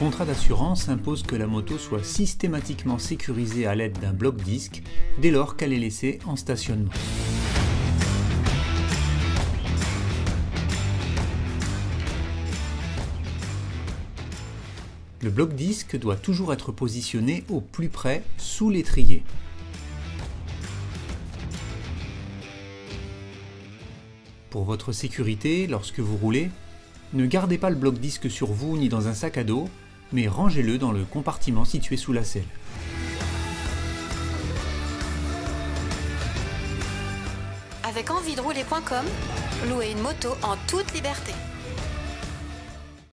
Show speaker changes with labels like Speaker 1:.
Speaker 1: contrat d'assurance impose que la moto soit systématiquement sécurisée à l'aide d'un bloc-disque dès lors qu'elle est laissée en stationnement. Le bloc-disque doit toujours être positionné au plus près sous l'étrier. Pour votre sécurité, lorsque vous roulez, ne gardez pas le bloc-disque sur vous ni dans un sac à dos, mais rangez-le dans le compartiment situé sous la selle.
Speaker 2: Avec envie de rouler.com, louez une moto en toute liberté.